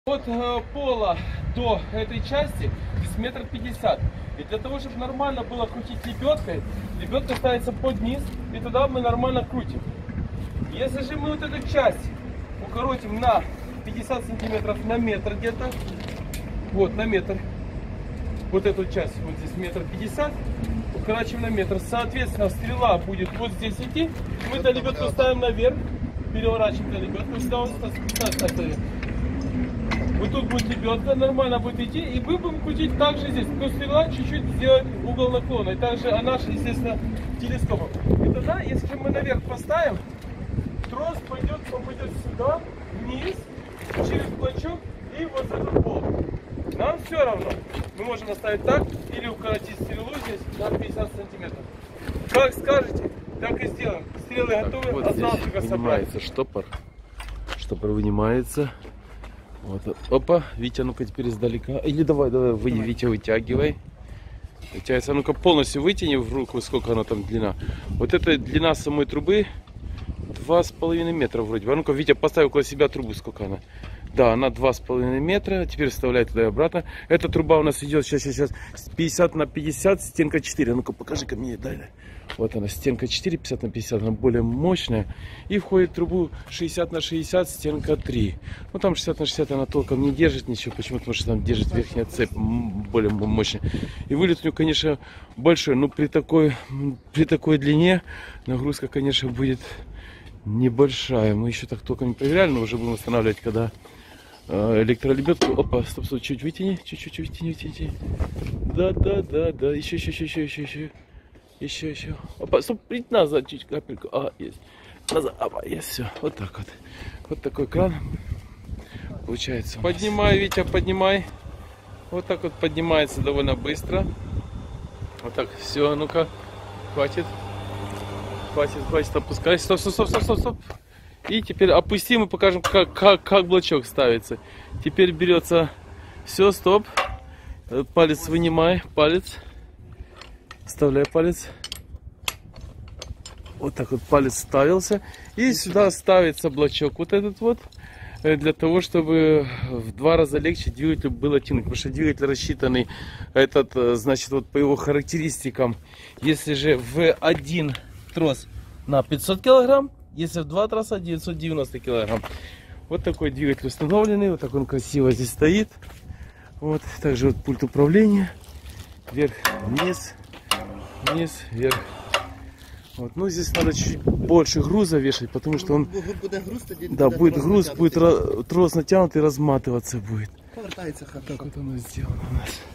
От пола до этой части здесь 1,50 м. И для того, чтобы нормально было крутить лебедкой, лебедка ставится под низ, и тогда мы нормально крутим. Если же мы вот эту часть укоротим на 50 сантиметров, на метр где-то, вот на метр, вот эту часть, вот здесь 1,50 м, укорачиваем на метр, соответственно стрела будет вот здесь идти, мы эту лебедку ставим наверх, переворачиваем эту лебедку, сюда вот ставим. Вот тут будет лебедка, нормально будет идти, и мы будем крутить также здесь. Но стрела чуть-чуть сделать угол наклона. И также она, естественно, телескопом. И тогда, если же мы наверх поставим, трос попадет сюда, вниз, через блочок и вот за этот пол. Нам все равно. Мы можем оставить так или укоротить стрелу здесь на 50 сантиметров. Как скажете, так и сделаем. Стрелы готовы, вот осталось только собрать. Вынимается штопор. Штопор вынимается. Вот, опа, Витя, ну-ка теперь издалека. Или давай, Витя, вытягивай. Вытягивается, ну-ка полностью вытяни в руку, сколько она там длина. Вот эта длина самой трубы 2,5 метра вроде бы. А ну-ка, Витя, поставь около себя трубу, сколько она. Да, она 2,5 метра. Теперь вставляй туда и обратно. Эта труба у нас идет сейчас 50 на 50, стенка 4. Ну-ка, покажи-ка мне, дай. Вот она, стенка 4, 50 на 50, она более мощная. И входит в трубу 60 на 60, стенка 3. Ну там 60 на 60 она толком не держит ничего. Почему? Потому что там держит верхняя цепь более мощная. И вылет у нее, конечно, большой. Но при такой длине нагрузка, конечно, будет небольшая. Мы еще так толком не проверяли, но уже будем устанавливать, когда электролебедку. Опа, стоп, чуть вытяни, чуть-чуть вытяни. Да, еще. Опа, стоп, назад чуть капельку. Есть. Назад, есть, все. Вот так вот. Вот такой кран получается. Поднимай, Витя, поднимай. Вот так вот поднимается довольно быстро. Вот так, все, ну-ка, хватит, опускай. Стоп. И теперь опустим и покажем, как блочок ставится. Теперь берется, все, стоп. Палец вынимай, палец. Вставляй палец. Вот так вот палец ставился. И сюда ставится блочок вот этот вот. Для того, чтобы в 2 раза легче двигателю было тянуть. Потому что двигатель рассчитанный, значит, вот по его характеристикам. Если же в один трос на 500 килограмм, если в 2 троса 990 килограмм. Вот такой двигатель установленный. Вот так он красиво здесь стоит. Вот. Также вот пульт управления. Вверх, вниз, вверх. Вот. Ну, здесь надо чуть больше груза вешать, потому что он... будет груз, будет трос натянутый, разматываться будет. Так вот оно сделано у нас.